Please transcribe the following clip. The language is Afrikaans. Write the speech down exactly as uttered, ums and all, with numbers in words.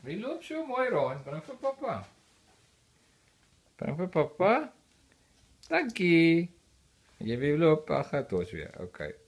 Die loop so mooi rond, bring vir pappa. Bring vir pappa. Dankie. Jy wil loop, ag, gaan ons weer. Okay.